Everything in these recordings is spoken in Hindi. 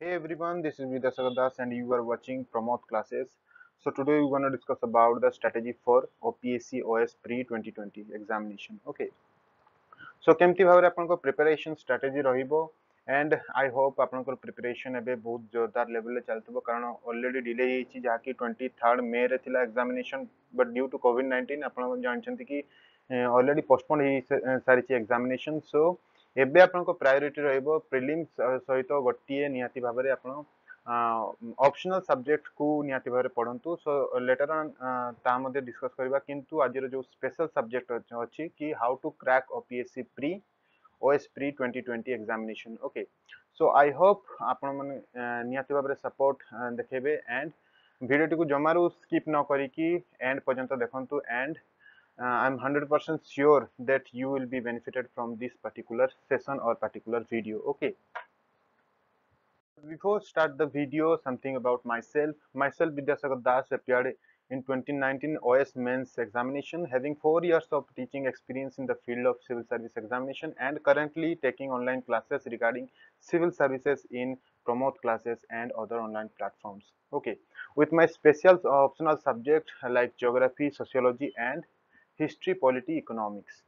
Hey everyone, this is Vidya Das and you are watching Promote Classes. So today we're going to discuss about the strategy for OPSC OS Pre 2020 examination. Okay. So केमती भाव आपन प्रिपरेशन स्ट्रेटजी रहिबो एंड आई होप आपन प्रिपरेशन एबे बहुत जोरदार लेवल ले चलतबो कारण ऑलरेडी डिले हेछि जाकी 23 मे रे थिला examination but due to COVID आपन जानछंती कि ऑलरेडी पोस्टपोन ही सारी एग्जामिनेशन सो एबे आपन प्रायोरिटी रहिबो प्रीलिम्स सहित गोटिए निहाती भाबरे आपन ऑप्शनल सब्जेक्ट को निहाती भाबरे पढंतु सो लेटर ऑन ता मध्ये डिस्कस करबा किंतु आजिर जो स्पेशल सब्जेक्ट अछि कि how to crack OPSC pre OS Pre 2020 examination. Okay, so I hope आपण माने निहाती भाबरे सपोर्ट देखेबे एंड वीडियो टी को जमारू स्किप न करी कि एंड पर्यंत देखंतु and I am 100% sure that you will be benefited from this particular session or particular video. Okay. Before start the video, something about myself. Myself, Vidyasagar Das, appeared in 2019 OS Mains examination, having 4 years of teaching experience in the field of civil service examination and currently taking online classes regarding civil services in Promote Classes and other online platforms. Okay, with my special optional subject like geography, sociology, and history, polity, economics.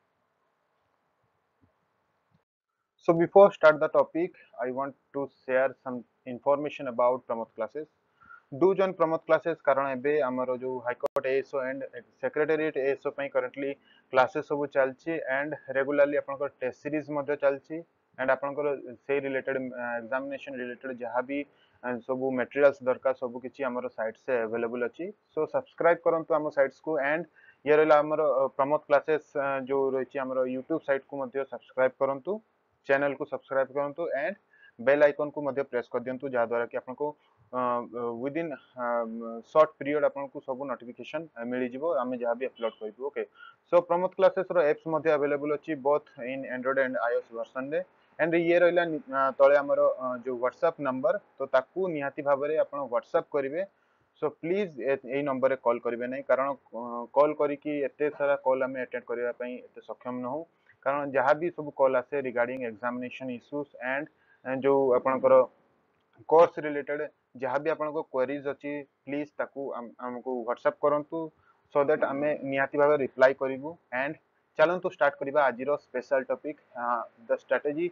So before start the topic, I want to share some information about Promote Classes. Do join Promote Classes कारण एबे हमरो जो high court ASO and secretariat ASO पई करंटली क्लासेस सब चलची एंड रेगुलरली आपनकर टेस्ट सीरीज मध्ये चलची एंड आपनकर से रिलेटेड एग्जामिनेशन रिलेटेड जहां भी सब मटेरियल्स दरकार सब किछि हमरो साइट से अवेलेबल अछि सो सब्सक्राइब करंतु हमरो साइट्स को एंड ये रहला हमरो प्रमोट क्लासेस जो रहिछि हमरो YouTube साइट को मध्ये सब्सक्राइब करंतु चैनल को सब्सक्राइब करंतु एंड बेल आइकन को मध्ये प्रेस कर दियंतु जहा द्वारा कि आपन को विद इन शॉर्ट पीरियड आपन को सब नोटिफिकेशन मिली जिवो आमे जहा भी अपलोड करबो ओके सो प्रमोट क्लासेस रो एप्स मध्ये अवेलेबल अछि both in android and iOS version रे एंड ये रहला तळे हमरो जो व्हाट्सएप नंबर तो ताकू निहाती भाबरे आपन व्हाट्सएप करिवे सो प्लीज ए नंबर रे कॉल करिवे नै कारण कॉल करी कि एते सारा कॉल हमें अटेंड करिवा पई एते सक्षम न हो कारण जहां भी सब कॉल आसे रिगार्डिंग एग्जामिनेशन इश्यूज एंड जो आपनकर कोर्स रिलेटेड जहां भी आपनको क्वेरीज अछि प्लीज ताकू हमको व्हाट्सएप करंतु सो दैट हमें निहाती भाबे रिप्लाई करिवु एंड चलंतु स्टार्ट करिबा आजिरो special topic the strategy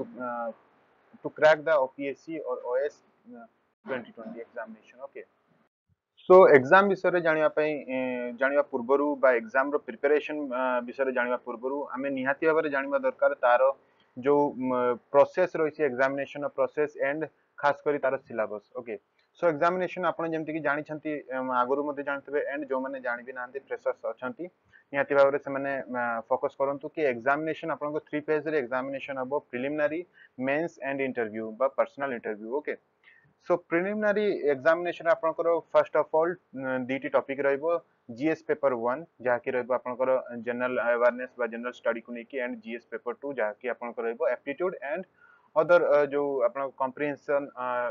to crack the OPSC और OS 2020 examination okay so exam विषय रे जानिबा पूर्वरु बा एग्जाम रो प्रिपरेशन विषय रे जानिबा पूर्वरु हमें निहाती भाबे जानिबा दरकार तारो जो प्रोसेस रही एग्जामिनेशन प्रोसेस एंड खास करी तार सिलेबस ओके सो एग्जामिनेशन आपण जेमति कि जानि छंती आगरु मध्ये जानथिबे एंड जो माने जानि भी नांती फ्रेशर्स अछंती निहाती भाबे से माने फोकस करंतु कि एग्जामिनेशन आपण को 3 फेज रे एग्जामिनेशन हबो प्रिलिमिनरी मेंस एंड इंटरव्यू बा personal interview okay so preliminary examination आपनकर फर्स्ट ऑफ ऑल दीटी टॉपिक रहइबो जीएस पेपर 1 जहा कि रहइबो आपनकर जनरल अवेयरनेस बा जनरल स्टडी को नेकी एंड जीएस पेपर 2 जहा कि आपनकर रहइबो एप्टीट्यूड एंड अदर जो आपन कॉम्प्रिहेंशन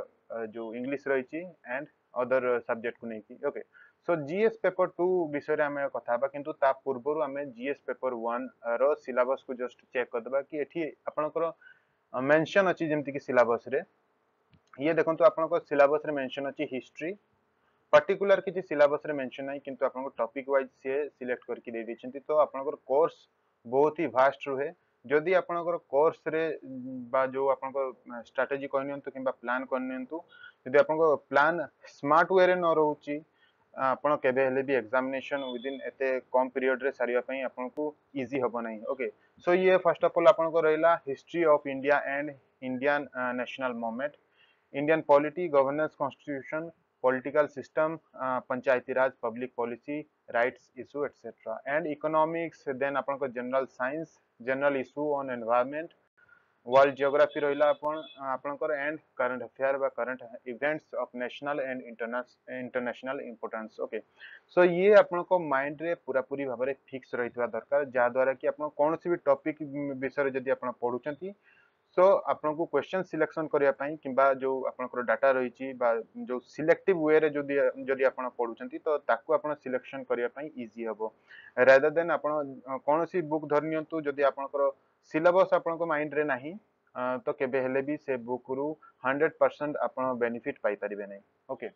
जो इंग्लिश रहिछि एंड अदर सब्जेक्ट को नेकी ओके सो जीएस पेपर 2 विषय रे हमें कथा बा किंतु ता पूर्वरु हमें जीएस पेपर 1 रो सिलेबस को जस्ट चेक करदबा कि एठी आपनकर मेंशन अछि जेमति कि सिलेबस रे ये देखंतु आपनको सिलेबस रे मेंशन अछि हिस्ट्री पर्टिकुलर किछि सिलेबस रे मेंशन नै किंतु आपनको टॉपिक वाइज से सिलेक्ट करके दे दिछंती तो आपनको कोर्स बहुत ही वास्ट रहे जदि आपनको कोर्स रे बा जो आपनको स्ट्रेटजी कहनियंतु किबा प्लान कहनियंतु यदि आपनको प्लान स्मार्ट वे रे न रहउची आपण केबे हेले भी एग्जामिनेशन विद इन एते कम पीरियड रे सारिया पई आपनको इजी हबो नै ओके सो ये फर्स्ट ऑफ ऑल आपनको रहला history of India and Indian national movement Indian polity, governance, constitution, political system, panchayati raj, public policy, rights issue, etc. And economics, then अपन को general science, general issue on environment, world geography रहिला अपन को and current affair बा current events of national and international importance. Okay. So ये अपन को mind रे पूरा पूरी भाबरे fix रहितवा दरकार जा द्वारा कि अपन कोन सी भी टॉपिक विषय रे जदि अपन पढुचंती सो आपन को क्वेश्चन सिलेक्शन करिया पई किबा जो आपनकर डाटा रहिछि बा जो सिलेक्टिव वे रे जदि जदि आपन पढुचंती तो ताकू आपन सिलेक्शन करिया पई इजी हबो रादर देन आपन कोनोसी बुक धरनियंतु जदि आपनकर सिलेबस आपन को माइंड रे नाही तो केबे हेले भी से बुक रु 100% आपण बेनिफिट पाई परिबे नै ओके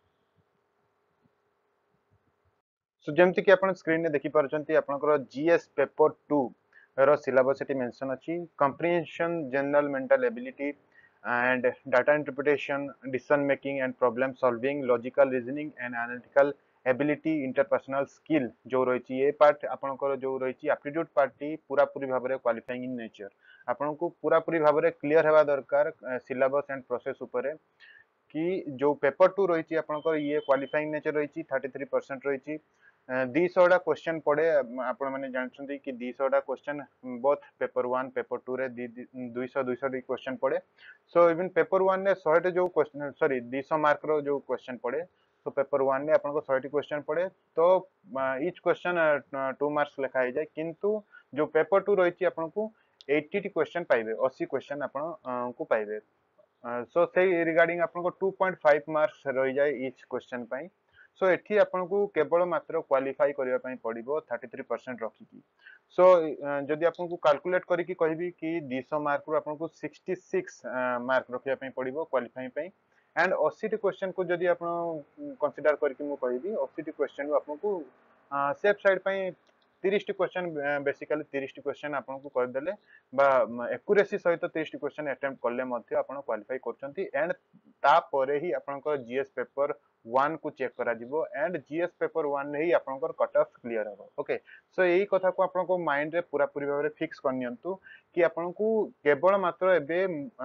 सो जेमति कि आपण स्क्रीन रे देखि परचंती आपनकर जीएस पेपर 2 रो सिलेबस एटी मेंशन अछि comprehension general mental ability and data interpretation decision making and problem solving logical reasoning and analytical ability interpersonal skill जो रही ये पार्ट आपनकर जो रही एप्टीट्यूड पार्ट टी पूरा पूरी भाव में क्वालिफाइंग इन नेचर आपन को पूरा पूरी भाव में क्लियर हेबा दरकार सिलेबस एंड प्रोसेस ऊपर कि जो पेपर 2 रही आपनकर ये क्वालिफाइंग नेचर रही 33% रही 200 क्वेश्चन पड़े आपण माने जानछंती कि 200 क्वेश्चन बोथ पेपर 1 पेपर 2 रे 200 क्वेश्चन पड़े सो इवन पेपर 1 ने 100 जो क्वेश्चन सॉरी 200 मार्क रो जो क्वेश्चन पड़े तो पेपर 1 ने आपन को 100 क्वेश्चन पड़े तो ईच क्वेश्चन 2 मार्क्स लिखा ही जाय किंतु जो पेपर 2 रही आपन को 80 क्वेश्चन पाइबे 80 क्वेश्चन आपन को पाइबे सो से रिगार्डिंग आपन को 2.5 मार्क्स रही जाय ईच क्वेश्चन पई सो एठी आपन को केवल मात्र क्वालिफाई करिया पई पड़िबो 33% रखिकी सो जदि आपन को कैलकुलेट करिकी कहबी कि 200 मार्क रु आपन को 66 मार्क रखिया पई पड़िबो क्वालिफाई पई एंड 80 क्वेश्चन को जदि आपन कंसीडर करके मु कहबी 80 क्वेश्चन रु आपन को सेफ साइड पई 30 क्वेश्चन बेसिकली 30 क्वेश्चन आपन को कर देले बा एक्यूरेसी सहित 30 क्वेश्चन अटेम्प्ट करले मध्ये आपन क्वालिफाई करचंती एंड ता परे ही आपन को जीएस पेपर 1 को चेक करा जिवो एंड जीएस पेपर 1 रे ही आपन को कट ऑफ क्लियर हो ओके सो यही कथा को आपन को माइंड रे पूरा पूरी भाव रे फिक्स करनियंतु कि आपन को केवल मात्र एबे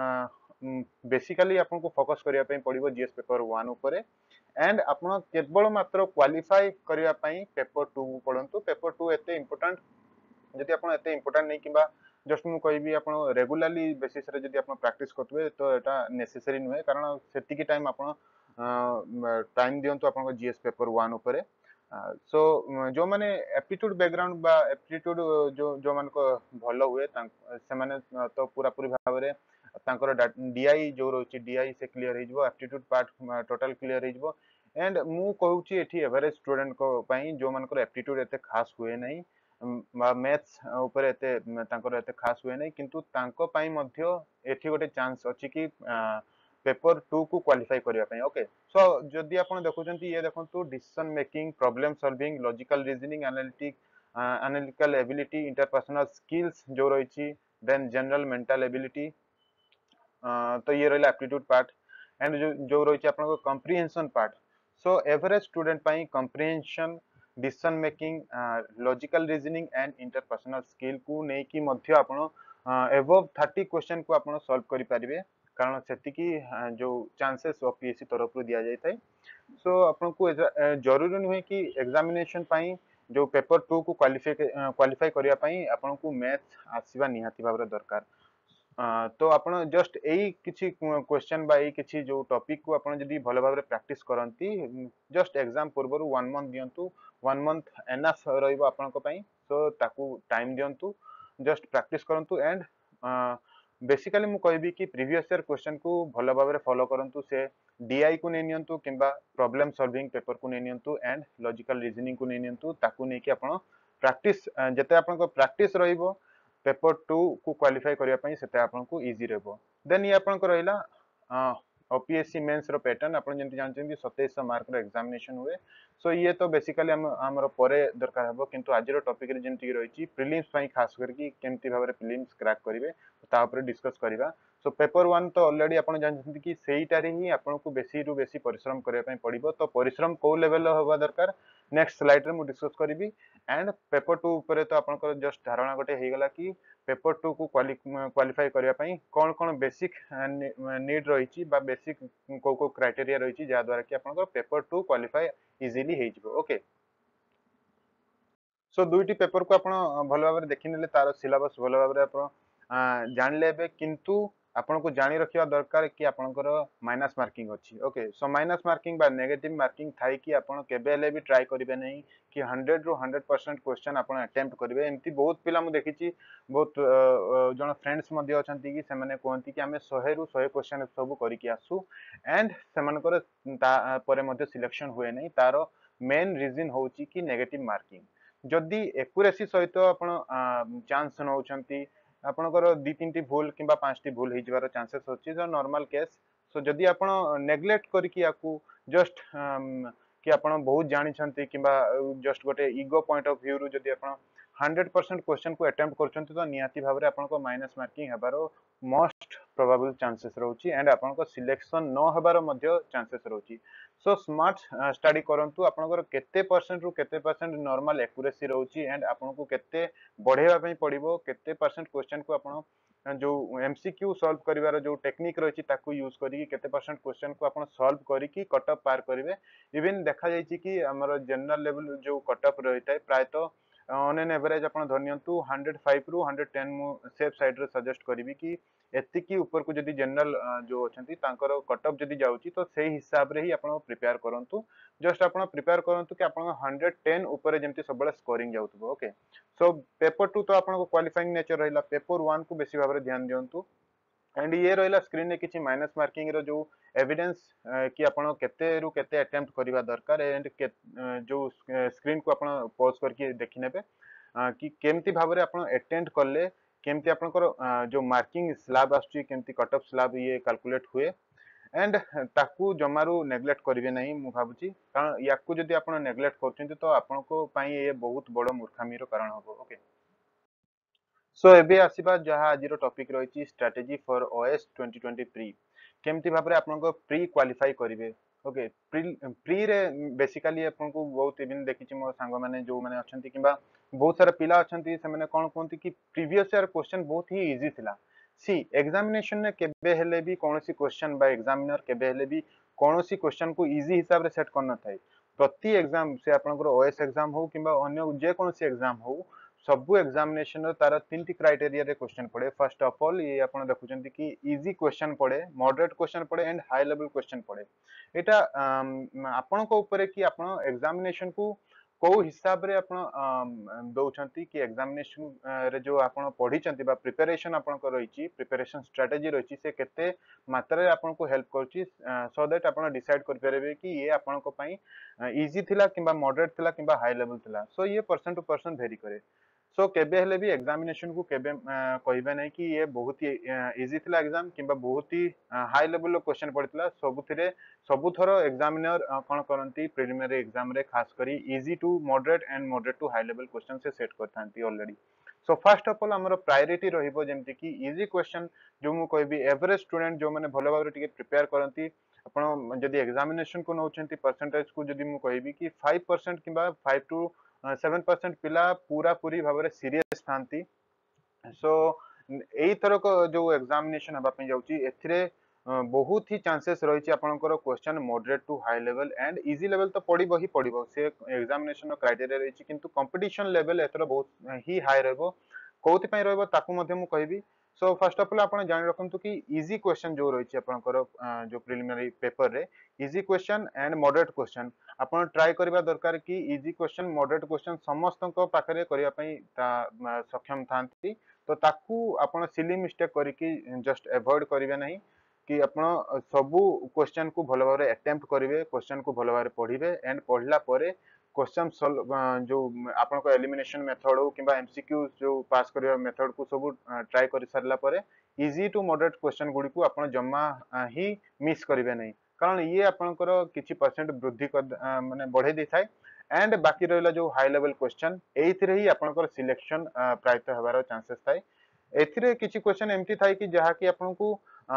बेसिकली आपन को फोकस करिया पई पड़िबो जीएस पेपर 1 ऊपर एंड आपण केवल मात्र क्वालिफाई करिया पई पेपर 2 को पढंतु पेपर 2 एते इंपोर्टेंट जदि आपण एते इंपोर्टेंट नै किबा जस्ट मु कहबी आपण रेगुलरली बेसिस रे जदि आपण प्रैक्टिस करतबे तो एटा नेसेसरी नुहे कारण सेति की टाइम आपण टाइम दियंतु आपण जीएस पेपर 1 ऊपर सो जो माने एप्टीट्यूड बैकग्राउंड बा एप्टीट्यूड जो मान को भलो हुए से माने तो पूरा पूरी भाव रे तांकर डीआई जो रोची डीआई से क्लियर हे जबो एप्टीट्यूड पार्ट टोटल क्लियर हे जबो एंड मु कहूची एठी एवरेज स्टूडेंट को पई जो मानकर एप्टीट्यूड एते खास हुए नै मैथ्स ऊपर एते तांकर एते खास हुए नै किंतु तांको पई मध्य एठी गोटे चांस अछि कि पेपर 2 को क्वालिफाई करिया पई ओके सो जदि आपण देखुचंती ये देखंतु decision making problem solving logical reasoning analytical ability interpersonal skills जो रही देन जनरल मेंटल एबिलिटी तो ये रहा एप्टीट्यूड पार्ट एंड जो रही आपन comprehension part so average student पाई comprehension decision making logical reasoning and interpersonal skill को नै कि मध्य आपण अबव 30 क्वेश्चन को आपण सॉल्व करि परिबे कारण सेति की जो चांसेस ऑफ पीएससी तरफ रु दिया जाय थाय सो आपन को जरूरी नहीं कि एग्जामिनेशन पाई जो पेपर 2 को क्वालिफाई करिया पाई आपन को मैथ आसीबा निहाती भाबरे दरकार तो आपण जस्ट एई किछि क्वेश्चन बा एई किछि जो टॉपिक को आपण जदी भलो भाबरे प्रैक्टिस करंती जस्ट एग्जाम पूर्व 1 मंथ दियंतु 1 मंथ एनफ रहइबो आपण को पई सो ताकू टाइम दियंतु जस्ट प्रैक्टिस करंतु एंड बेसिकली मु कहबी कि प्रीवियस ईयर क्वेश्चन को भलो भाबरे फॉलो करंतु से डीआई को नै नियंतु किबा प्रॉब्लम सॉल्विंग पेपर को नै नियंतु एंड लॉजिकल रीजनिंग को नै नियंतु ताकू नै कि आपण प्रैक्टिस जते आपण को प्रैक्टिस रहइबो पेपर 2 को क्वालिफाई करिया पई सेते आपन को इजी रहबो देन ये आपन को रहिला ओपीएससी मेंस रो पैटर्न आपन जेंति जानछन कि 2700 मार्क रो एग्जामिनेशन हुए सो ये तो बेसिकली हमर परे दरकार हबो किंतु आज रो टॉपिक रे जेंति रहिछि प्रीलिम्स पई खास करके केमति भाबरे प्रीलिम्स क्रैक करिवे ता ऊपर डिस्कस करिवा सो पेपर 1 तो ऑलरेडी आपन जानछन कि सेईटारे ही आपन को बेसी रु बेसी परिश्रम करिया पई पड़िबो तो परिश्रम को लेवल होबा दरकार नेक्स्ट स्लाइड रे मु डिस्कस करिवि एंड पेपर 2 ऊपर तो आपन को जस्ट धारणा गोटे हे गला कि पेपर 2 को क्वालिफाई करिया पई कोन कोन बेसिक नीड रहिछि बा बेसिक को क्राइटेरिया रहिछि जा द्वारा कि आपन को पेपर 2 क्वालिफाई इजीली हे जिवो ओके सो दुईटी पेपर को आपण भलो भाबरे देखि नेले तार सिलेबस भलो भाबरे आपण जान लेबे किंतु आपण को जानि रखिया दरकार कि आपनकर माइनस मार्किंग अछि ओके सो माइनस मार्किंग बा नेगेटिव मार्किंग थाई कि आपण केबेले भी ट्राई करिवे नै कि 100 रो 100% क्वेश्चन आपण अटेम्प्ट करिवे एम्ति बहुत पिला मु देखिछि बहुत जण फ्रेंड्स मध्ये अछंती कि से माने कोहंती कि हमें 100 रो 100 क्वेश्चन सब करि कि आसु एंड से मानकर परे मध्ये सिलेक्शन हुए नै तारो मेन रीजन होउची कि नेगेटिव मार्किंग जदि एक्यूरेसी सहित आपण चांस नउछंती ଆପଣଙ୍କର 2-3ଟି ଭୁଲ किंबा 5टी भूल हो जबार चांसेस होची जो नॉर्मल केस सो जदि आपण नेग्लेक्ट करके याकू जस्ट कि आपण बहुत जानी छंती किंबा जस्ट गोटे ईगो पॉइंट ऑफ व्यू रु जदि आपण 100% क्वेश्चन को अटेम्प्ट करछंती तो नियाती भाव रे आपण को माइनस मार्किंग हेबारो मोस्ट प्रोबेबल चांसेस रहउची एंड आपण को सिलेक्शन न हेबारो मध्य चांसेस रहउची सो स्मार्ट स्टडी करंतु आपनकर केते परसेंट रु केते परसेंट नॉर्मल एक्यूरेसी रहउची एंड आपन को केते बढ़ेवा पई पड़िबो केते परसेंट क्वेश्चन को आपण जो एमसीक्यू सॉल्व करिवार जो टेक्निक रही ताकू यूज करी केते परसेंट क्वेश्चन को आपण सॉल्व करी की कट ऑफ पार करिवे इवन देखा जायछि कि हमर जनरल लेवल जो कट ऑफ रहितै प्राय तो ऑन एन एवरेज आपण धरनियंतु 105 रु 110 मु सेफ साइड रे सजेस्ट करिवि कि एतिकी ऊपर को जदि जनरल जो अछंती तांकर कट ऑफ जदि जाउची तो सेही हिसाब रे ही आपण प्रिपेयर करंतु जस्ट आपण प्रिपेयर करंतु कि आपण 110 ऊपर जेमति सबले स्कोरिंग जाउतबो ओके सो पेपर 2 तो आपण को क्वालिफाइंग नेचर रहिला पेपर 1 को बेसी भाबरे ध्यान दियंतु एंड ये रहिला स्क्रीन ने किछि माइनस मार्किंग रो जो एविडेंस कि आपण केते रु केते अटेम्प्ट करिवा दरकार एंड जो स्क्रीन को आपण पॉज करके देखि नेबे कि केमति भाबरे आपण अटेम्प्ट करले केमति आपनकर जो मार्किंग स्लैब आछी केमति कट ऑफ स्लैब ये कैलकुलेट हुए एंड ताकू जमारू नेग्लेक्ट करिवे नहीं मु भाबुची कारण याकू जदि आपण नेग्लेक्ट करछन्ती तो आपण को पई ये बहुत बड़ मूर्खामी रो कारण होबो ओके सो एबे आसीबा जहा आज रो टॉपिक रहिची स्ट्रेटजी फॉर ओएस 2020 प्री केमति भाबरे आपण को प्री क्वालिफाई करिवे ओके प्री रे बेसिकली आपण को बहुत इवन देखिची मो संग माने जो माने अछंती किबा बहुत सारा पिला अछंती से माने कोन कोनती कि प्रीवियस ईयर क्वेश्चन बहुत ही इजी थिला सी एग्जामिनेशन ने केबे हेले भी कोनोसी क्वेश्चन बा एग्जामिनर केबे हेले भी कोनोसी क्वेश्चन को इजी हिसाब रे सेट करना थाई प्रति एग्जाम से आपनकर ओएस एग्जाम हो किबा अन्य जे कोनोसी एग्जाम हो सबु एग्जामिनेशन तार 3टी क्राइटेरिया रे क्वेश्चन पड़े फर्स्ट ऑफ ऑल ये आपण देखुचंती कि इजी क्वेश्चन पड़े मॉडरेट क्वेश्चन पड़े एंड हाई लेवल क्वेश्चन पड़े एटा आपण को ऊपर कि आपण एग्जामिनेशन को को हिसाब रे आपण दउछंती कि एग्जामिनेशन रे जो आपण पढी चंती बा प्रिपरेशन आपण को रहिची प्रिपरेशन स्ट्रेटजी रहिची से केते मात्रा रे आपण को हेल्प करची सो दैट आपण डिसाइड कर परबे कि ये आपण को पई इजी थिला किबा मॉडरेट थिला किबा हाई लेवल थिला सो ये पर्सन टू पर्सन वेरी करे सो केबे हेले भी एग्जामिनेशन को केबे कहबे नै कि ये बहुत ही इजी थिला एग्जाम किबा बहुत ही हाई लेवल लो क्वेश्चन पड़ितला सबुथिरे सबु थरो एग्जामिनर कोन करंती प्रिलिमिनरी एग्जाम रे खास करी easy to moderate to high level question से सेट करथांती already so first of all हमर प्रायोरिटी रहिबो जेमति कि इजी क्वेश्चन जो मु कहबी एवरेज स्टूडेंट जो माने भलो भाबरे टिके प्रिपेयर करंती आपण जदि एग्जामिनेशन को नउचंती परसेंटेज को जदि मु कहबी कि 5% किबा 5 टू 7% पिला पूरा पूरी भाबरे सीरियस थांती सो एई थरो को जो एग्जामिनेशन हबा पे जाउची एथिरे बहुत ही चांसेस रही आपनकर question moderate to high level and easy level तो पड़िबो ही पड़िबो से एग्जामिनेशन क्राइटेरिया रही किंतु कंपटीशन लेवल एथरो बहुत ही हाई रहबो कोथि पय रहबो ताकू मध्ये मु कहबी सो फर्स्ट ऑफ ऑल आपण जानि रखंतु कि इजी क्वेश्चन जो रही आपनकर जो प्रिलिमिनरी पेपर रे easy question and moderate question आपण ट्राई करबा दरकार कि इजी क्वेश्चन मॉडरेट क्वेश्चन समस्त को पाखरे करिया पई सक्षम थांती तो ताकू आपण सिली मिस्टेक करिकि जस्ट अवॉइड करिवे नहीं कि आपण सबु क्वेश्चन को भलो भाबरे अटेम्प्ट करिवे क्वेश्चन को भलो भाबरे पढिबे एंड पढला परे क्वेश्चन जो आपण को एलिमिनेशन मेथड हो किबा एमसीक्यू जो पास करिया मेथड को सब ट्राई करि सरला परे इजी टू मॉडरेट क्वेश्चन गुडी को आपण जम्मा ही मिस करिवे नहीं कारण ये आपनकर किछि परसेंट वृद्धि माने बढ़े दै थाए एंड बाकी रहला जो हाई लेवल क्वेश्चन एथिरे ही आपनकर सिलेक्शन प्रायत हबार चांसेस थाए एथिरे किछि क्वेश्चन एमती थाए कि जहा कि आपनको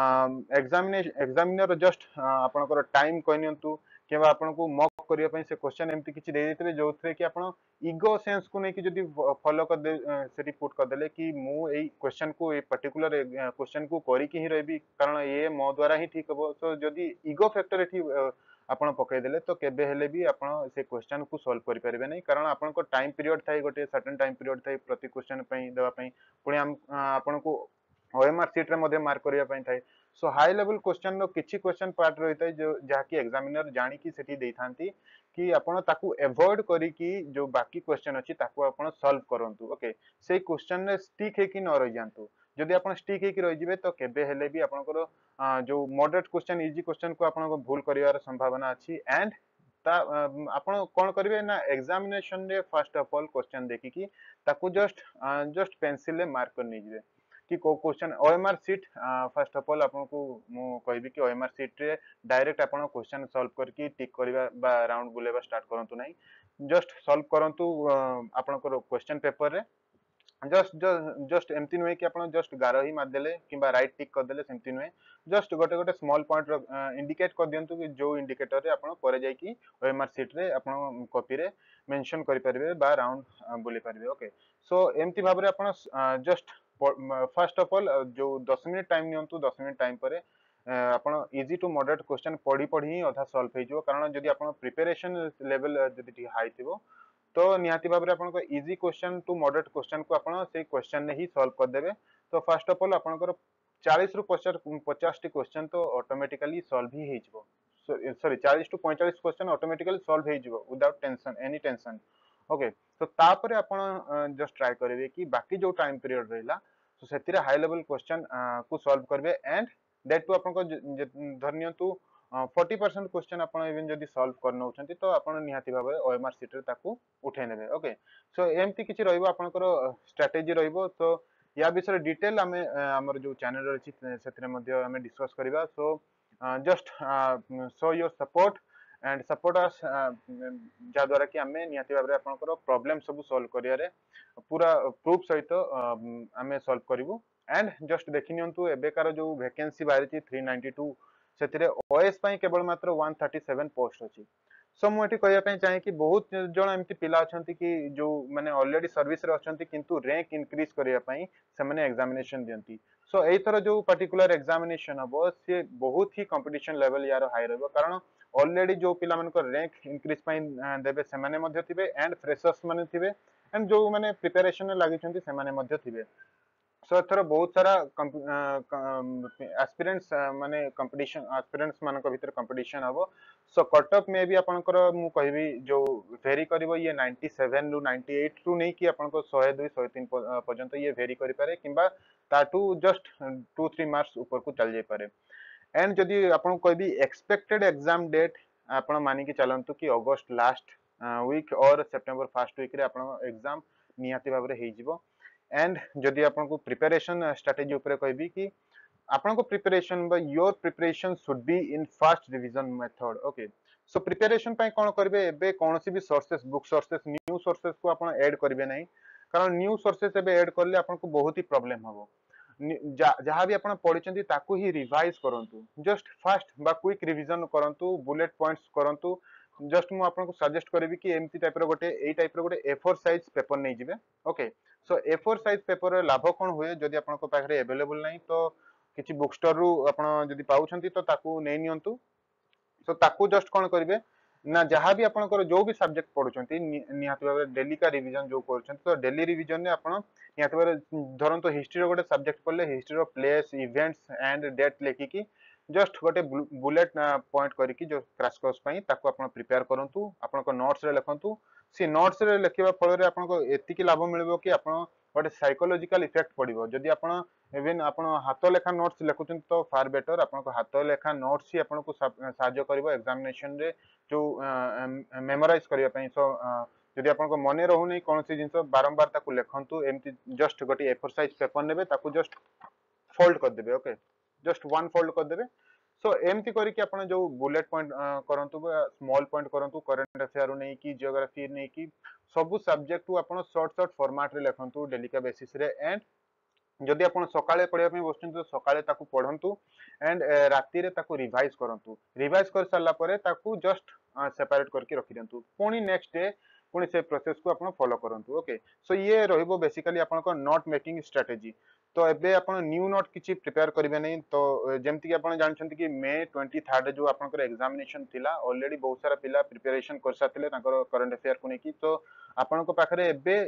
एग्जामिनर जस्ट आपनकर टाइम कहनियंतु केबा आपनको मॉक करिया पई से क्वेश्चन एमती किछि दे देतबे जोथरे कि आपण ईगो सेंस को नै कि जदी फॉलो कर दे सेटी पुट कर देले कि मु एई क्वेश्चन को ए पर्टिकुलर क्वेश्चन को करी कि ही रहबी कारण ये मो द्वारा ही ठीक हबो सो जदी ईगो फैक्टर एठी आपण पकई देले तो केबे हेले भी आपण से क्वेश्चन को सॉल्व करि परिबे नै कारण आपण को टाइम पीरियड थाई गोटे सर्टेन टाइम पीरियड थाई प्रति क्वेश्चन पई देबा पई पुणी आपण को ओएमआर सीट रे मध्ये मार्क करिया पई थाई सो हाई लेवल क्वेश्चन नो किछि क्वेश्चन पार्ट रही थाई जो जाकी एग्जामिनर जानि कि सेठी देई थांती कि आपण ताकू अवॉइड करी कि जो बाकी क्वेश्चन अछि ताकू आपण सॉल्व करंतु ओके से क्वेश्चन ने स्टिक हे कि न रहि जानतु जदि आपण स्टिक हे कि रहि जिवे तो केबे हेले भी आपनकर जो मॉडरेट क्वेश्चन इजी क्वेश्चन को आपण भूल करिवार संभावना अछि एंड आपण कोन करिवे ना एग्जामिनेशन रे फर्स्ट ऑफ ऑल क्वेश्चन देखि कि ताकू जस्ट पेंसिल ले मार्क कर नै जिवे कि को question OMR sheet first of all आपको मु कहबी कि ओएमआर सीट रे डायरेक्ट आपण क्वेश्चन सॉल्व करके टिक करबा बा राउंड बुलेबा स्टार्ट करंतु नाही जस्ट सॉल्व करंतु आपनकर क्वेश्चन पेपर रे जस्ट जस्ट एमती नुहे कि आप जस्ट गार ही मारदेले कि राइट टिक करदेले सेमती नुहे जस्ट गोटे गोटे स्मॉल पॉइंट इंडिकेट कर दियंतु कि जो इंडिकेटर रे आपण परे जाई कि ओएमआर शीट रे आपण कॉपी रे मेंशन करि परिबे बा राउंड बुली परिबे ओके सो एमती भाबरे आपण जस्ट फर्स्ट ऑफ ऑल जो 10 मिनिट टाइम नियंतु 10 मिनिट टाइम परे आपण इजी टू मॉडरेट क्वेश्चन पढ़ी पढ़ी ही अधा सॉल्व हो कारण जदि आपण प्रिपरेशन लेवल जदि हाई थिबो तो निहाती भाव में easy question to moderate question को आपण से क्वेश्चन ने ही सॉल्व कर देबे तो फर्स्ट ऑफ ऑल आपनकर 40 रु 50 टी क्वेश्चन तो ऑटोमेटिकली सॉल्व ही हे जिवो sorry 40 to 45 question automatically solve हे जिवो without tension any tension okay तो तापर आपण जस्ट ट्राई करेबे कि बाकी जो टाइम पीरियड रहला तो सेतिरे हाई लेवल क्वेश्चन को सॉल्व करबे एंड दैट टू आपन धरनियंतु 40% क्वेश्चन आपण इवन जदि सॉल्व कर नउछंती तो आपण निहाती भाबे ओएमआर शीट रे ताकू उठै नेबे ओके सो एमती किछि रहइबो आपनकर स्ट्रेटजी रहइबो तो या विषय डिटेल हमें हमर जो चैनल रछि सेतिरे मध्ये हमें डिस्कस करबा so just show your support and support us जा द्वारा कि हमें निहाती भाबे आपनकर प्रॉब्लम सब सॉल्व करिया रे पूरा प्रूफ सहित हमें सॉल्व करिवु एंड जस्ट देखिनियंतु एबेकार जो वैकेंसी बाहरी 392 सेतिरे ओएस पई केवल मात्र 137 पोस्ट अछि सो मु एठी कहया पई चाहे कि बहुत जण एमती पिला अछंती कि जो माने ऑलरेडी सर्विस रे अछंती किंतु रैंक इंक्रीज करिया पई से माने एग्जामिनेशन दियंती सो एई थरो जो पर्टिकुलर एग्जामिनेशन हबो से बहुत ही कंपटीशन लेवल यार हाई रहबो कारण ऑलरेडी जो पिला मन को रैंक इंक्रीज पई देबे से माने मध्ये थिबे एंड फ्रेशर्स माने थिबे एंड जो माने प्रिपरेशन लागि छंती से माने मध्ये थिबे सो एथर बहुत सारा एस्पिरेंट्स माने कंपटीशन एस्पिरेंट्स मान भीतर कंपटीशन हबो सो कट ऑफ में भी आपनकर मु कहबी जो वेरी करबो ये 97 रु 98 रु नै कि आपनको 100 2 103 पर्यंत ये वेरी करि पारे किबा ताटू जस्ट 2 3 मार्क्स ऊपर को चल जाय पारे एंड जदि आपन कहबी एक्सपेक्टेड एग्जाम डेट आपन मानि कि चलंतु कि अगस्त लास्ट वीक और सितंबर फर्स्ट वीक रे आपन एग्जाम निहाती भाबरे हे जिवो एंड जदि आपन को प्रिपरेशन स्ट्रेटजी ऊपर कहबी कि आपन को प्रिपरेशन बा your preparation should be in fast revision method okay so preparation पई कोन करबे एबे कोनोसी भी sources book sources new sources को आपन ऐड करबे नै कारण न्यू सोर्सेस एबे ऐड करले आपन को बहुत ही प्रॉब्लम हबो जहां भी आपन पढिचंती ताकू ही रिवाइज करंतु जस्ट फास्ट बा क्विक रिवीजन करंतु बुलेट पॉइंट्स करंतु जस्ट मु आपन को सजेस्ट करबी कि एमती टाइप रो गोटे एई टाइप रो गोटे A4 साइज पेपर नै जिवे okay so A4 size paper रे लाभ कोन होय जदि आपन को पाखरे अवेलेबल नै तो किछि बुक स्टोर रु आपण जदि पाउछंती तो ताकू नै नियंतु सो ताकू जस्ट कोन करिवे ना जहां भी आपनकर जो भी सब्जेक्ट पढुछंती निहात भाबे डेली का रिवीजन जो करछंती तो डेली रिवीजन ने आपण निहात भाबे धरंतो हिस्ट्री रो गोटे सब्जेक्ट पढले हिस्ट्री रो प्लेस इवेंट्स एंड डेट लेखि कि जस्ट गोटे बुलेट पॉइंट करी कि जो क्रैश कोर्स पई ताकू आपण प्रिपेयर करंतु आपनको नोट्स रे लिखंतु सी नोट्स रे लिखिबा फल रे आपनको एतिकी लाभ मिलबो कि आपण गोटे साइकोलॉजिकल इफेक्ट पड़िबो जदि आपण इवन आपण हाथ लेखा नोट्स लिखुछन तो फार बेटर आपनको हाथ लेखा नोट्स ही आपनको सहायता करिवो एग्जामिनेशन रे जो मेमोराइज करिया पई सो जदि आपनको मने रहु नै कोनसी जिंस बारंबार ताकू लिखंतु एमती जस्ट गोटे A4 साइज पेपर नेबे ताकू जस्ट फोल्ड कर देबे ओके जस्ट वन फोल्ड कर देबे सो एमती करी कि आपण जो बुलेट पॉइंट करंतु स्मॉल पॉइंट करंतु करंट अफेयर नै कि जियोग्राफी नै कि सब सब्जेक्ट को आपण शॉर्ट शॉर्ट फॉर्मेट रे लिखंतु डेली का बेसिस रे एंड जदि आपण सकाळे पढिया पई बसचन तो सकाळे ताकू पढंतु एंड राती रे ताकू रिवाइज करंतु रिवाइज कर साला परे ताकू जस्ट सेपरेट करके रखि दंतु पुनी नेक्स्ट डे पुनी से प्रोसेस को आपण फॉलो करंतु ओके सो ये रहिबो बेसिकली आपण को नोट मेकिंग स्ट्रेटजी तो एबे आपण न्यू नोट किछि प्रिपेयर करिवे नै तो जेमति कि आपण जानछंती कि मे 23 जो आपनकर एग्जामिनेशन थिला ऑलरेडी बहुत सारा पिला प्रिपरेशन कर साथिले तांकर करंट अफेयर को नै कि तो आपनको पाखरे एबे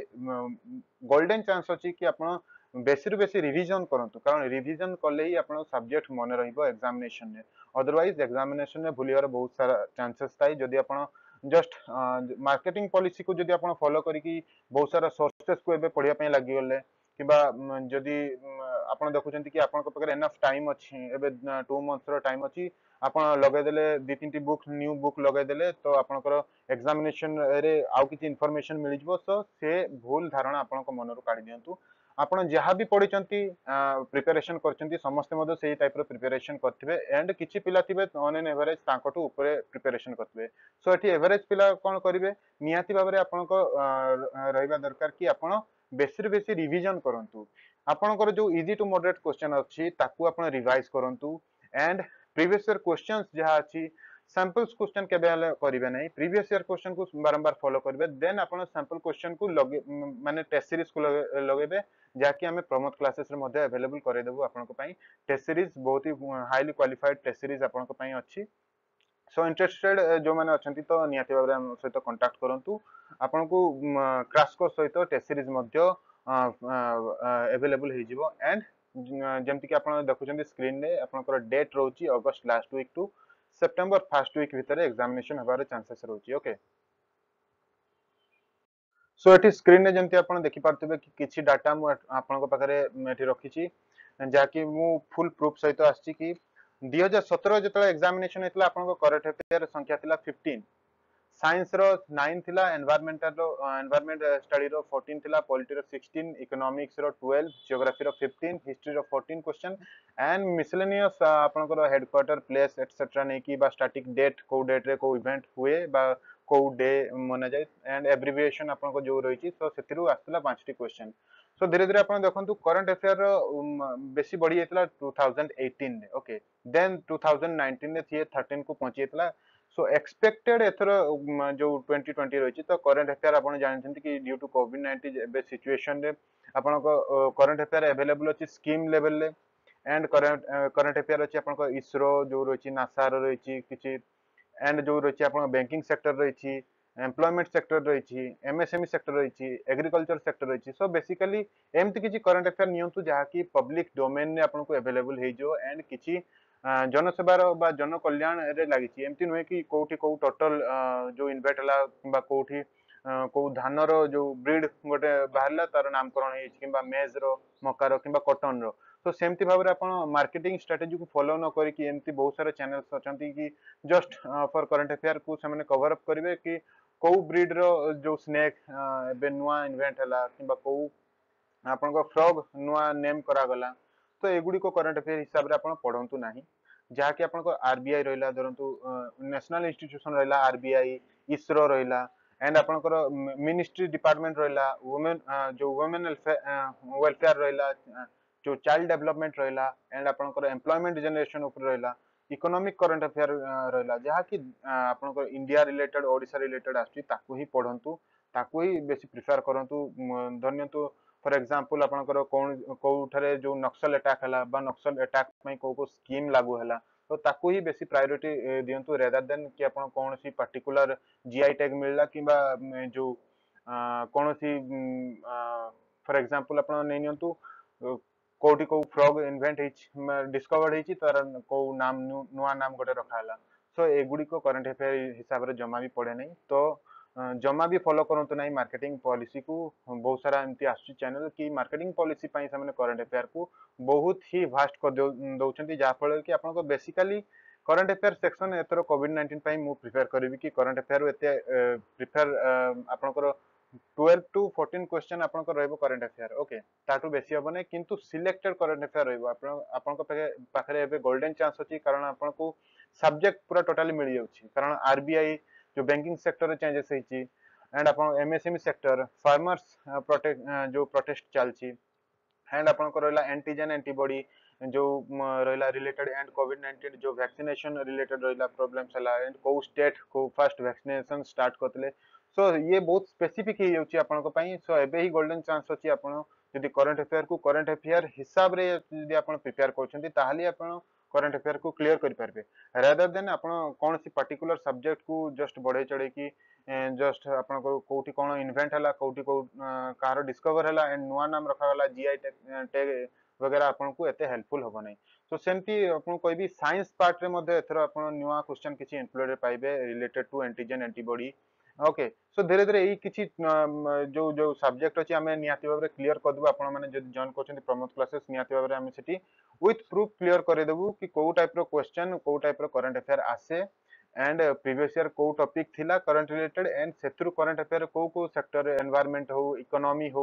गोल्डन चांस अछि कि आपण बेसी रु बेसी रिवीजन करंतु कारण रिवीजन कले ही आपण सब्जेक्ट मन रहिबो एग्जामिनेशन ने अदरवाइज एग्जामिनेशन ने भूलियार बहुत सारा चांसेस थाई जदि आपण जस्ट मार्केटिंग पॉलिसी को जदि आपण फॉलो करिकि बहुत सारा सोर्सेस को एबे पढिया पई लागि गले किबा जदि आपण देखुचंती कि आपण पाखरे एनफ टाइम अछि एबे 2 मंथ्स रो टाइम अछि आपण लगे देले दि तीनटी बुक न्यू बुक लगे देले तो आपनकर एग्जामिनेशन रे आउ किछि इंफॉर्मेशन मिल जबो सो से भूल धारणा आपण को मन रो काढी दियंतु आपण जहाँ भी पढ़ी प्रिपरेशन करछंती समस्त मध्य सेही टाइप रो प्रिपरेशन करथिबे एंड किछि पिला थिबे ऑन एन एवरेज तांकटू ऊपर प्रिपरेशन करथिबे सो एठी एवरेज पिला कोन करिवे नियाती भाबरे आपनको रहिबा दरकार कि आपण बेसी बेसी रिवीजन करंतु आपणकर जो इजी टू मॉडरेट क्वेश्चन अछि ताकू आपण रिवाइज करंतु एंड प्रीवियस ईयर क्वेश्चंस जहाँ अछि सैंपल्स क्वेश्चन केबे हले करिवे नै प्रीवियस ईयर क्वेश्चन को बारंबार फॉलो करिवे देन आपण सैंपल क्वेश्चन को लगे माने टेस्ट सीरीज को लगेबे जाकि हमें प्रमोद क्लासेस रे मध्ये अवेलेबल करे देबो आपनको पई टेस्ट सीरीज बहुत ही हाईली क्वालिफाइड टेस्ट सीरीज आपनको पई अछि सो इंटरेस्टेड जो माने अछंती तो नियाती बारे हम सहित कांटेक्ट करंतु आपनको क्रैश कोर्स सहित टेस्ट सीरीज मध्ये अवेलेबल हे जिवो एंड जेमति कि आपण देखुचंती स्क्रीन रे आपनकर डेट रहउची August last week to September first week भितर एग्जामिनेशन हबार चांसेस रहउची ओके सो एटी स्क्रीन रे जेमति आपण देखि पारथिबे कि किछि डाटा मु आपनको पाखरे एठी रखिछि जाकि मु फुल प्रूफ सहित आछि कि 2017 जेतले एग्जामिनेशन हेतला आपनको करेक्ट अफेयर संख्या थिला 15 साइंस रो 9 थिला एनवायरमेंटल रो एनवायरमेंट स्टडी रो 14 थिला पॉलिटी रो 16 इकोनॉमिक्स रो 12 जियोग्राफी रो 15 हिस्ट्री रो 14 क्वेश्चन एंड मिसलेनियस आपनको हेडक्वार्टर प्लेस एटसेट्रा नै कि बा स्टैटिक डेट को डेट रे को इवेंट हुए बा को डे मना जाय एंड एब्रिविएशन आपनको जो रहिछि सो सेथिरु आस्तला 5 टी क्वेश्चन सो धीरे धीरे आपण देखंतु करंट अफेयर बेसी बढ़ी जायतला 2018 रे ओके देन 2019 रे थिए 13 को पहुंची जायतला सो एक्सपेक्टेड एथर जो 2020 रहिछि तो करंट अफेयर आपण जानछन्ती कि ड्यू टू कोविड 19 एबे सिचुएशन रे आपनको करंट अफेयर अवेलेबल अछि स्कीम लेवल ले एंड करंट अफेयर अछि आपनको इसरो जो रहिछि नासा रो रहिछि किछि एंड जो रहिछि आपण बैंकिंग सेक्टर रहिछि एम्प्लॉयमेंट सेक्टर रहिछि एमएसएमई सेक्टर रहिछि एग्रीकल्चर सेक्टर रहिछि सो बेसिकली एमति किछि करंट अफेयर नियंतु जहा कि पब्लिक डोमेन रे आपनको अवेलेबल हे जो एंड किछि जनसेवार बा जन कल्याण रे लागिछि एमति नहे कि कोठी को टोटल जो इन्वेट हला किबा कोठी को धानर जो ब्रीड गोटे बाहरला तार नामकरण हे किबा मेज रो मकार किबा कॉटन रो तो सेमति भाबरे आपण मार्केटिंग स्ट्रेटजी को फॉलो न करी कि एमति बहुत सारा चैनल्स अछंती कि जस्ट फॉर करंट अफेयर को से कवर अप करिवे कि को ब्रीड रो जो स्नेक एबे नुआ इन्वेंट हला किबा को आपनको फ्रॉग नुआ नेम करा गला तो एगुडी को करंट अफेयर हिसाब रे आपण पढंतु नाही जहा कि आपनको आरबीआई रहिला धरंतु नेशनल इंस्टीट्यूशन रहिला आरबीआई इसरो रहिला एंड आपनकर मिनिस्ट्री डिपार्टमेंट रहिला वुमेन जो वुमेन वेलफेयर रहिला जो चाइल्ड डेवलपमेंट रहिला एंड आपनकर एम्प्लॉयमेंट जनरेशन ऊपर रहिला इकोनॉमिक करंट अफेयर रहिला जहा कि आपनकर इंडिया रिलेटेड ओडिसा रिलेटेड आछि ताकू ही पढंतु ताकू ही बेसी प्रिफर करंतु धन्यतु फॉर एग्जांपल आपनकर कोठारे जो नक्सल अटैक हला बा नक्सल अटैक पई को स्कीम लागू हला तो ताकू ही बेसी प्रायोरिटी दियंतु रेदर देन कि आपण कोन सी पर्टिकुलर जीआई टैग मिलला किबा जो कोन सी फॉर एग्जांपल आपण नै नियंतु कोठी को फ्रॉग इन्वेंट डिस्कवर्ड हेची तार को नाम नुआ नाम गोटे रखा हला सो एगुडी को करंट अफेयर हिसाब रे जमा भी पड़े नहीं तो जमा भी फॉलो करंतु नहीं मार्केटिंग पॉलिसी को बहुत सारा एमती आसु चैनल कि मार्केटिंग पॉलिसी पई सामने करंट अफेयर को बहुत ही वास्ट कर दउछंती जा फल कि आपन को बेसिकली करंट अफेयर सेक्शन एतर कोविड 19 पई मु प्रिफर करबी कि करंट अफेयर एते प्रिफर आपन को 12 टू 14 क्वेश्चन आपन को रहबो करंट अफेयर ओके ताटू बेसी हबो नै किंतु सिलेक्टेड करंट अफेयर रहबो आपन को पाखरे एबे गोल्डन चांस अछि कारण आपन को सब्जेक्ट पूरा टोटली मिल जाउछि कारण आरबीआई जो बैंकिंग सेक्टर रे चेंजेस हेछि एंड अपन एमएसएमई सेक्टर फार्मर्स प्रोटेक्ट जो प्रोटेस्ट चलछि एंड अपन को रहला एंटीजन एंटीबॉडी जो रहला रिलेटेड एंड कोविड 19 जो वैक्सीनेशन रिलेटेड रहला प्रॉब्लम्स हला एंड को स्टेट को फर्स्ट वैक्सीनेशन स्टार्ट करतले सो ये बहुत स्पेसिफिक ही होछि अपन को पई सो एबे ही गोल्डन चांस अछि अपन यदि करंट अफेयर हिसाब रे यदि अपन प्रिपेयर करछन्ती ताहाली अपन करंट अफेयर को क्लियर कर पारबे रादर देन अपन कोन सी पर्टिकुलर सब्जेक्ट को जस्ट बढ़े चढ़े की जस्ट अपन को कोठी कोन इन्वेंट हला कोठी को कार डिस्कवर हला एंड नुआ नाम रखा गला जीआई टैग वगैरह अपन को एते हेल्पफुल होबो नै तो सेमती अपन कोई भी साइंस पार्ट रे मध्ये एथर अपन नुआ क्वेश्चन किछि इंक्लूडेड पाइबे related to antigen antibody okay so धीरे धीरे एई किछि जो जो सब्जेक्ट अछि हमें नियाति भाबरे क्लियर कर दबो आपण माने जदि जॉइन करछन्ती प्रमोद क्लासेस नियाति भाबरे हमें सेठी विथ प्रूफ क्लियर करे देबु कि को टाइप रो क्वेश्चन को टाइप रो करंट अफेयर आसे एंड प्रीवियस ईयर को टॉपिक थिला करंट रिलेटेड एंड सेथुरु करंट अफेयर को सेक्टर एनवायरनमेंट हो इकोनॉमी हो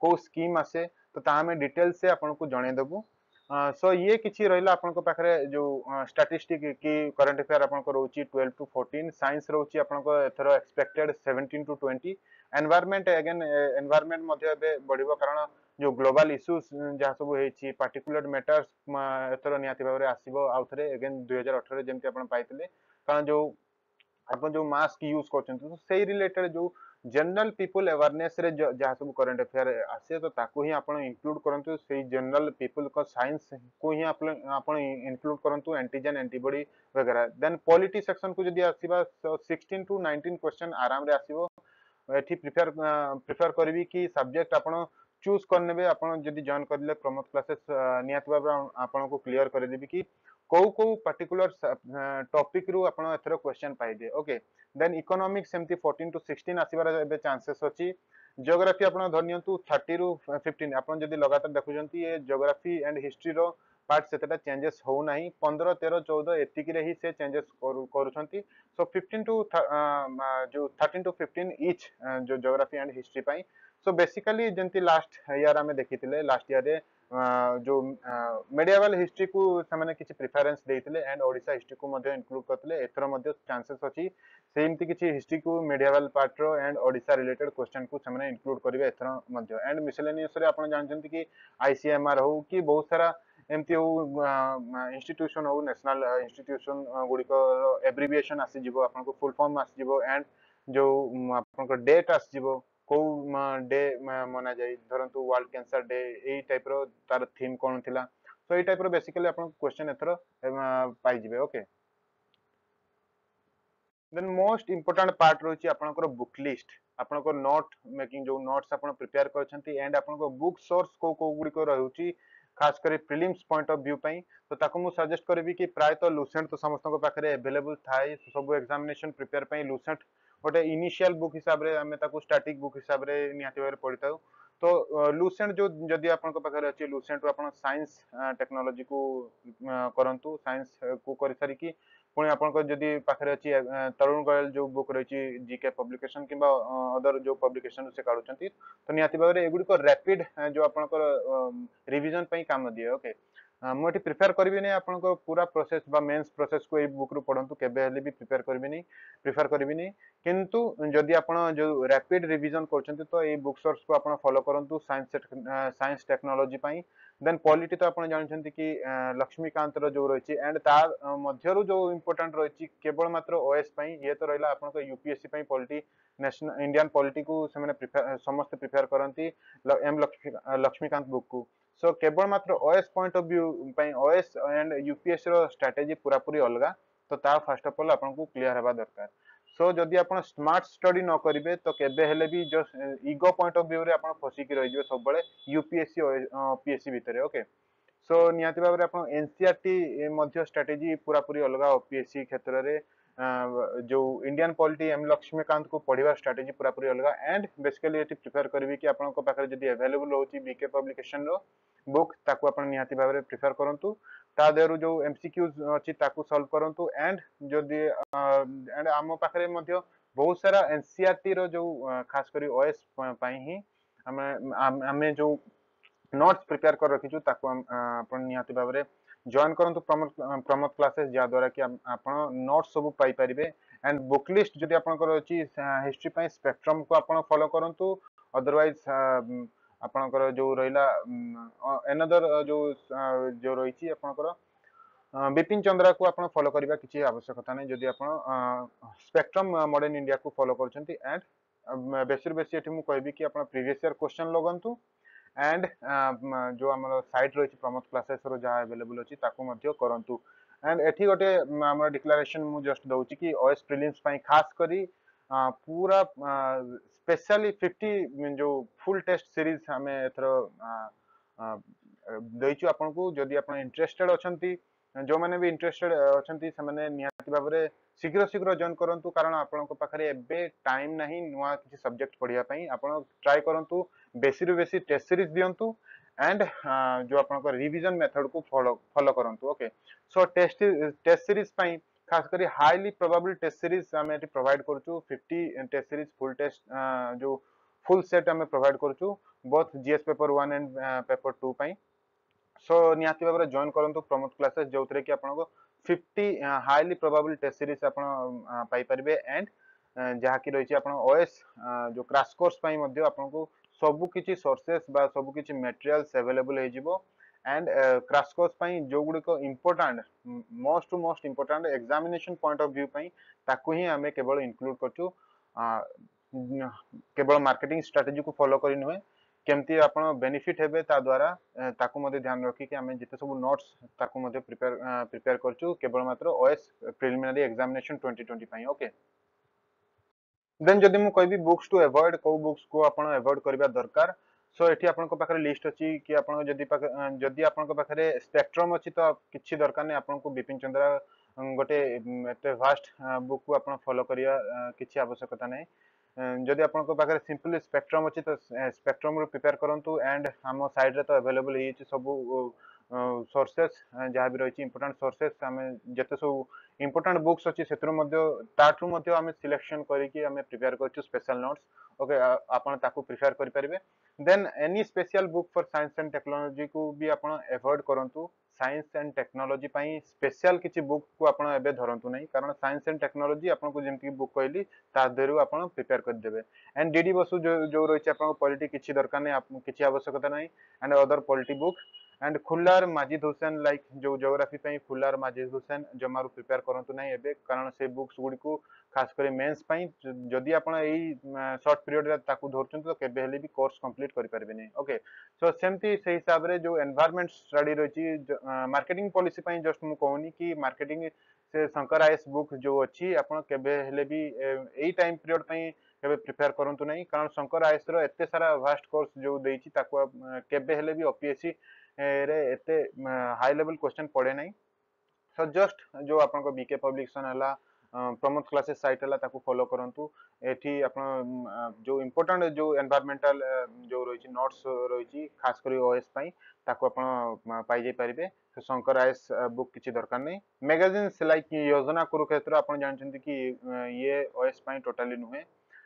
को स्कीम आसे तो ता हमें डिटेल से आपन को जणे देबु। सो ये किछि रहिला आपन को पाखरे जो स्टैटिस्टिक की करंट अफेयर आपन को रहउची 12 टू 14, साइंस रहउची आपन को एथरो expected 17 to 20, environment again environment मध्ये एबे बढ़िबो कारण जो ग्लोबल इश्यूज जहा सब हेछि पार्टिकुलर मैटर्स एथरो नियाति भाबरे आसीबो आउथरे अगेन 2018 जेमति आपन पाइतले कारण जो अपन जो मास्क यूज करछन तो सेही रिलेटेड जो जनरल पीपल अवेयरनेस रे जहा सब करंट अफेयर आसे तो ताको ही आपण इंक्लूड करंतु सेही जनरल पीपल को साइंस को ही आपण इंक्लूड करंतु एंटीजन एंटीबॉडी वगैरह देन पॉलिटी सेक्शन को जदी आसीबा 16 टू 19 क्वेश्चन आराम रे आसीबो एठी प्रिफर करबी कि सब्जेक्ट आपण चूज करनेबे आपण जदी जॉइन करले प्रमोद क्लासेस नियत बाबा आपण को क्लियर कर देबी कि को पर्टिकुलर टॉपिक रु आपण एथरो क्वेश्चन पाइबे ओके देन इकोनॉमिक्स सेमती 14 टू 16 आसीबार एबे चांसेस अछि ज्योग्राफी आपण धरनियंतु 30 रु 15 आपण जदी लगातार देखुजंती ये ज्योग्राफी एंड हिस्ट्री रो पार्ट सेटा चेंजेस हो नाही 15 13 14 एतिकी रे ही से चेंजेस करूछंती सो 15 टू जो 13 टू 15 ईच जो ज्योग्राफी एंड हिस्ट्री पाई सो बेसिकली जंती लास्ट ईयर हमें देखिथिले लास्ट ईयर रे जो मेडिएवल हिस्ट्री को समाने किछि प्रेफरेंस देइथिले एंड ओडिसा हिस्ट्री को मध्ये इंक्लूड करथिले एथरो मध्ये चांसेस अछि सेमती किछि हिस्ट्री को मेडिएवल पार्ट रो एंड ओडिसा रिलेटेड क्वेश्चन को समाने इंक्लूड करिवे एथरो मध्ये एंड मिसेलेनियस रे आपण जानचंती कि आईसीएमआर हो कि बहुत सारा एमती हो इंस्टीट्यूशन हो नेशनल इंस्टीट्यूशन गुडी को एब्रिविएशन आसी जिवो आपन को फुल फॉर्म आसी जिवो एंड जो आपन को डेट आसी जिवो को डे मना जाई धरंतु वर्ल्ड कैंसर डे एई टाइप रो तार थीम कोन थिला सो एई टाइप रो बेसिकली आपन क्वेश्चन एथरो पाई जिवे okay then most important part रोची आपन को बुक लिस्ट आपन को नोट मेकिंग जो नोट्स आपन प्रिपेयर करछंती एंड आपन को बुक सोर्स को गुडी को रहउची खास करी प्रीलिम्स पॉइंट ऑफ व्यू पई तो ताको मु सजेस्ट करबी कि प्राय तो लुसेंट तो समस्त को पाखरे अवेलेबल थाई सब एग्जामिनेशन प्रिपेयर पई लुसेंट गोटे इनिशियल बुक हिसाब रे हमें ताको स्टैटिक बुक हिसाब रे नियाति भाबरे पढिताउ तो लुसेंट जो जदी आपन को पाखरे अछि लुसेंट आपन साइंस टेक्नोलॉजी को करंतु साइंस को करि सारी कि पुणी आपन जदि पाखरे अछि तरुण गोयल जो बुक रही जीके पब्लिकेशन किंबा अदर जो पब्लिकेशन से काढुचंती तो नियाति भाबरे एगुडी को रैपिड जो आपन रिवीजन पई काम दिए ओके मु एटी प्रिफर करबी नै आपन को पूरा प्रोसेस बा मेंस प्रोसेस को ए बुक रु पढंतु केबे हेले भी प्रिफर करबी नै किंतु जदि आपन जो रैपिड रिवीजन करचंती तो ए बुक सोर्स को आपन फॉलो करंतु साइंस टेक्नोलॉजी पई देन पॉलिटी तो आपन जानछंती कि लक्ष्मीकांत रो जो रहिछि एंड तार मध्यरु जो इंपोर्टेंट रहिछि केवल मात्र ओएस पई ये तो रहला आपन को यूपीएससी पई पॉलिटी नेशनल इंडियन पॉलिटी को से माने समस्त प्रिफर करंती एम लक्ष्मीकांत बुक को सो केवल मात्र ओएस पॉइंट ऑफ व्यू पई ओएस एंड यूपीएससी रो स्ट्रेटजी पूरा पूरी अलगा तो ता फर्स्ट ऑफ ऑल आपन को क्लियर हेबा दरकार सो जदि आपण स्मार्ट स्टडी न करिवे तो केबे हेले भी जो ईगो पॉइंट ऑफ व्यू रे आपण फसी की रहि जिवे सब बळे यूपीएससी पीएससी भितरे ओके सो नियाति भाबरे आपण एनसीईआरटी मध्य स्ट्रेटजी पूरा पूरी अलगा पीएससी क्षेत्र रे जो इंडियन पॉलिटी एम लक्ष्मीकांत को पढ़िबा स्ट्रेटजी पूरा पूरी अलगा एंड बेसिकली एटी प्रिफर करबी कि आपण को पाखरे जदि अवेलेबल होची बीके पब्लिकेशन रो बुक ताको आपण नियाति भाबरे प्रिफर करंतु ता देरु जो एमसीक्यूज अछि ताको सॉल्व करंतु एंड जदि एंड आम पाखरे मध्य बहुत सारा एनसीईआरटी रो जो खास करी ओएस पई ही हमें जो नोट्स प्रिपेयर कर रखिछु ताको आपण नियाति भाबरे जॉइन करंतु प्रमोद क्लासेस जा द्वारा कि आपण नोट्स सब पाई परिबे एंड बुक लिस्ट जदि आपण कर अछि हिस्ट्री पई स्पेक्ट्रम को आपण फॉलो करंतु अदरवाइज आपनकर जो रहिला अनदर जो रहिछि आपनकर बिपिन चंद्रा को आपण फॉलो करबा किछि आवश्यकता नै जदि आपण स्पेक्ट्रम मॉडर्न इंडिया को फॉलो करछंती एंड बेसिर बेसी एठी मु कहबी कि आपण प्रीवियस ईयर क्वेश्चन लगंतु एंड जो हमर साइट रहिछि प्रमोद क्लासेस रो जा अवेलेबल अछि ताको मध्ये करंतु एंड एठी गोटे हमर डिक्लेरेशन मु जस्ट दउछि कि ओएस प्रीलिम्स पई खास करी पूरा स्पेशली 50 जो फुल टेस्ट सीरीज हमें एथरो दैछु आपन को जदि आपन इंटरेस्टेड अछंती जो माने भी इंटरेस्टेड अछंती से माने नियाति भाबरे शीघ्र शीघ्र जॉइन करंतु कारण आपन को पाखरे एबे टाइम नाही नुवा किछि सब्जेक्ट पढिया पई आपन ट्राई करंतु बेसी रु बेसी टेस्ट सीरीज दियंतु एंड जो आपन को रिवीजन मेथड को फॉलो करंतु ओके सो टेस्ट सीरीज पई खास करी हाईली प्रोबेबल टेस्ट सीरीज हमें प्रोवाइड करछु 50 टेस्ट सीरीज फुल टेस्ट जो फुल सेट आम प्रोवाइड करूँ both GS paper 1 and paper 2 पाई सो निहाती भाव जॉइन करूँ प्रमोद क्लासेस जो थे कि आपको 50 हाईली प्रोबेबल टेस्ट सीरीज आप पाइपर एंड जहाँकि रही ओएस जो क्रैश कोर्स आपको सबु किछि सोर्सेस बा सबु किछि मटेरियल्स अवेलेबल हो एंड क्रैश कोर्स जो गुड़िक important most important examination point of view ताकू ही आमे केवल इंक्लूड करछु केवल मार्केटिंग स्ट्रेटजी को फॉलो करी नुहे केमती आपण बेनिफिट हेबे ता द्वारा ताकू मध्ये ध्यान रखी कि हमें जिते सब नोट्स ताकू मध्ये प्रिपेयर करछु केवल मात्र ओएस प्रिलिमिनरी एग्जामिनेशन 2020 पई ओके देन जदि मु कहबी बुक्स टू अवॉइड को बुक्स को आपण अवॉइड करबा दरकार सो एठी आपन को पाखरे लिस्ट अछि कि आपण जदि आपन को पाखरे स्पेक्ट्रम अछि तो किछि दरकार नै आपन को बिपिन चंद्रा गोटे एते वास्ट बुक को आपण फॉलो करिया किछि आवश्यकता नै जदि आपन को पाखरे सिंपली स्पेक्ट्रम अछि तो स्पेक्ट्रम रो प्रिपेयर करंतु एंड हम साइड रे तो अवेलेबल हि अछि सब सोर्सेस जहाँ भी रही इंपोर्टेंट सोर्सेस आम जिते सब इंपोर्टेंट बुक्स अच्छी से आम सिलेक्शन करके प्रिपेयर कर स्पेशल नोट्स ओके आपन ताकू प्रिफर करि परिबे then any special book for science and technology को भी आपन अवॉइड करंतु साइंस एंड टेक्नोलॉजी पई स्पेशल किछि बुक को आपन एबे धरंतु नै कारण साइंस एंड टेक्नोलॉजी आपन को जेमति बुक कहली ता देरु आपन प्रिपेयर कर देबे एंड डीडी बसु जो रही आपन पॉलिटी किछि दरकार नै किछि आवश्यकता नै and other polity book and Khullar Majid Husain like जो ज्योग्राफी पई खुल्लार माजिद हुसैन जमारू प्रिपेयर करंतु नै एबे कारण से बुक्स गुडी को खास करे मेंस पई जदी आपण एई शॉर्ट पीरियड रे ताकू धरचुन तो केबे हेले भी कोर्स कंप्लीट करि परबे नै ओके सो सेमती से हिसाब रे जो एनवायरनमेंट स्टडी रही मार्केटिंग पॉलिसी पई जस्ट मु कहूनी कि मार्केटिंग से शंकर आईएस बुक जो अछि आपण केबे हेले भी एई टाइम पीरियड पई केबे प्रिपेयर करंतु नै कारण शंकर आईएस रो एते सारा वास्ट कोर्स जो देछि ताकू केबे हेले भी ओपीएससी रे एते हाई लेवल क्वेश्चन पड़े नहीं सो जस्ट जो आपन को बीके पब्लिकेशन हला प्रमोद क्लासेस साइट हला ताकू फॉलो करंतु एठी आपन जो इंपोर्टेंट जो एनवायरमेंटल जो रही नोट्स रही खास करी ओएस पई ताकू आपन पाई जाई परिबे तो शंकर आईएस बुक किछि दरकार नहीं मैगजीन लाइक योजना कुरुक्षेत्र आपन जानचंती कि ये ओएस पई टोटली नुहे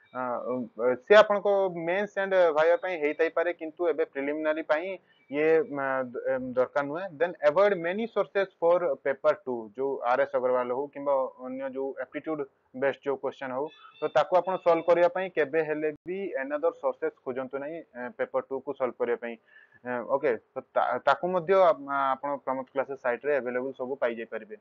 से आपन को मेंस एंड भाइया पई हेई ताई पारे किंतु एबे प्रिलिमिनरी पई ये दरकार नुहे then avoid many sources for paper 2 जो आरएस अग्रवाल हो किंबा अन्य जो एप्टीट्यूड बेस्ड जो क्वेश्चन हो तो ताको आपण सॉल्व करिया पई केबे हेले भी अनदर सोर्सेस खोजंतु नै पेपर 2 को सॉल्व करिया पई ओके तो ताको मध्य आपण प्रमोद क्लासेस साइट रे अवेलेबल सब पाई जाय परिबे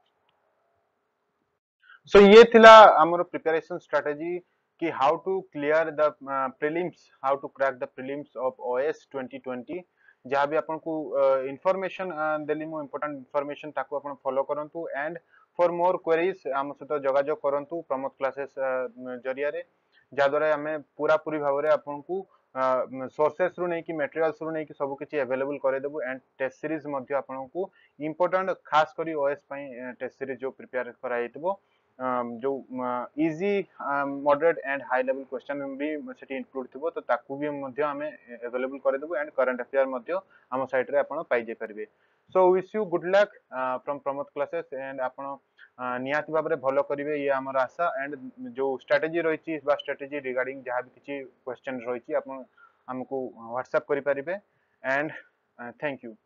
सो ये थिला हमर प्रिपरेशन स्ट्रेटजी कि how to clear the prelims how to crack the prelims of OAS 2020 जहाँ भी आपन को इंफॉर्मेशन देली मो इंपोर्टेंट इंफॉर्मेशन ताको आपन फॉलो करंतु एंड फॉर मोर क्वेरीज हम सहित जोगाजोग करंतु प्रमोद क्लासेस जरिया रे जा द्वारा हमें पूरा पूरी भाव रे आपन को सोर्सेस रु नै कि मटेरियल्स रु नै कि सब किछि अवेलेबल करे देबु एंड टेस्ट सीरीज मध्ये आपन को इंपोर्टेंट खास करी ओएस पई टेस्ट सीरीज जो प्रिपेयर कराइतबो जो easy moderate and high level question भी सेठी इंक्लूड थिबो तो ताकू भी मध्ये हमें अवेलेबल करे देबो एंड करंट अफेयर मध्ये हम साइट रे आपण पाई जे परिबे so wish you good luck from Pramod classes and आपण नियात भाबरे भलो करिवे ये हमर आशा एंड जो स्ट्रेटजी रहिछि बा स्ट्रेटजी रिगार्डिंग जहा भी किछि क्वेश्चन रहिछि आपण हमको व्हाट्सएप करि परिबे एंड थैंक यू